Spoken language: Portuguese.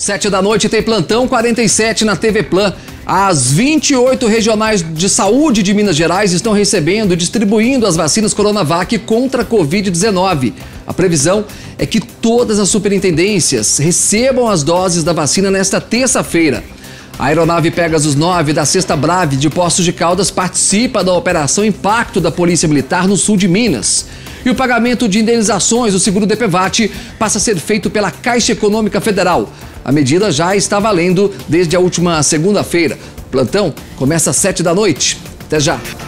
7 da noite tem plantão 47 na TV Plan. As 28 regionais de saúde de Minas Gerais estão recebendo e distribuindo as vacinas Coronavac contra a Covid-19. A previsão é que todas as superintendências recebam as doses da vacina nesta terça-feira. A aeronave Pegasus 9 da 6ª Brave de Poços de Caldas participa da Operação Impacto da Polícia Militar no sul de Minas. E o pagamento de indenizações do seguro DPVAT passa a ser feito pela Caixa Econômica Federal. A medida já está valendo desde a última segunda-feira. O plantão começa às 7 da noite. Até já!